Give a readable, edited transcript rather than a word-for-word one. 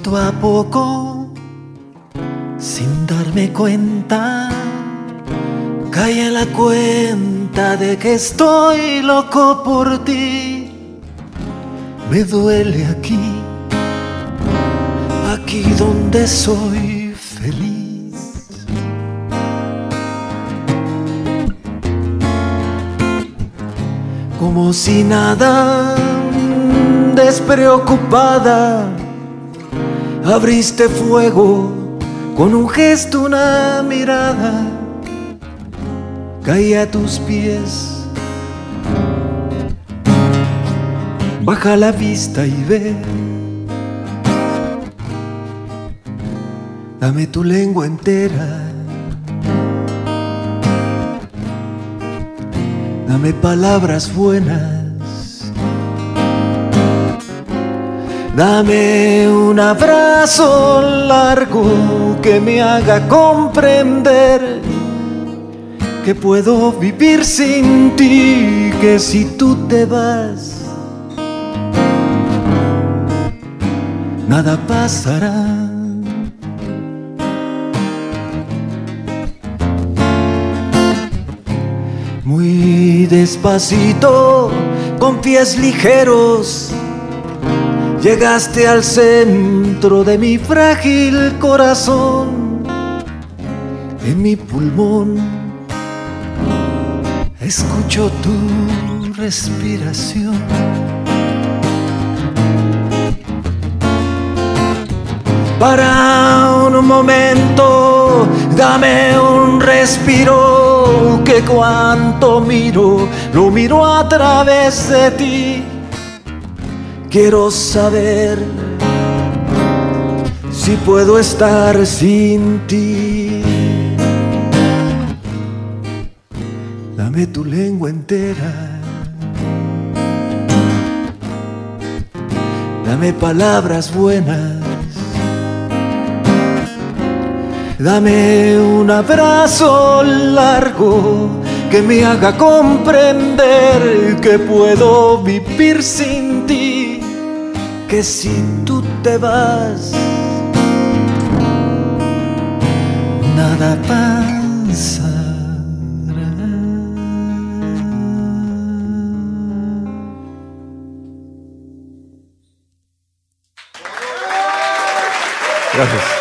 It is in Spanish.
Poquito a poco, sin darme cuenta, caí en la cuenta de que estoy loco por ti. Me duele aquí, aquí donde soy feliz. Como si nada, despreocupada, abriste fuego con un gesto, una mirada. Caí a tus pies, baja la vista y ve. Dame tu lengua entera, dame palabras buenas. Dame un abrazo largo que me haga comprender que puedo vivir sin ti, que si tú te vas, nada pasará. Muy despacito, con pies ligeros, llegaste al centro de mi frágil corazón. En mi pulmón escucho tu respiración. Para un momento, dame un respiro, que cuanto miro, lo miro a través de ti. Quiero saber si puedo estar sin ti. Dame tu lengua entera, dame palabras buenas, dame un abrazo largo que me haga comprender que puedo vivir sin ti, que si tú te vas, nada pasará. Gracias.